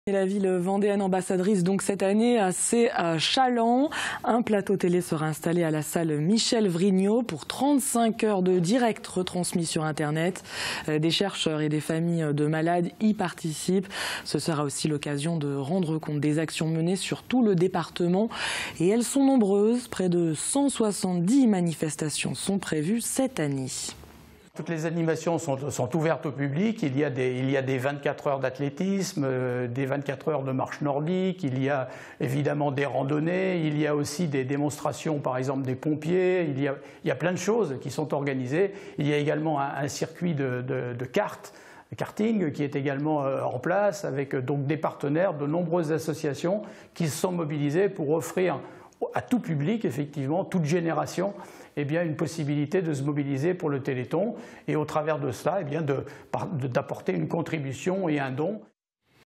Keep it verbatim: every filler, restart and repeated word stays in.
Et la ville vendéenne ambassadrice donc cette année, c'est à Chaland. Un plateau télé sera installé à la salle Michel Vrignot pour trente-cinq heures de direct retransmis sur Internet. Des chercheurs et des familles de malades y participent. Ce sera aussi l'occasion de rendre compte des actions menées sur tout le département. Et elles sont nombreuses. Près de cent soixante-dix manifestations sont prévues cette année. Toutes les animations sont, sont ouvertes au public. Il y a des, il y a des vingt-quatre heures d'athlétisme, euh, des vingt-quatre heures de marche nordique, il y a évidemment des randonnées, il y a aussi des démonstrations, par exemple des pompiers, il y a, il y a plein de choses qui sont organisées. Il y a également un, un circuit de, de, de karting, karting qui est également euh, en place, avec donc des partenaires, de nombreuses associations qui se sont mobilisées pour offrir à tout public, effectivement, toute génération, eh bien, une possibilité de se mobiliser pour le Téléthon et au travers de cela, eh bien, de, d'apporter une contribution et un don.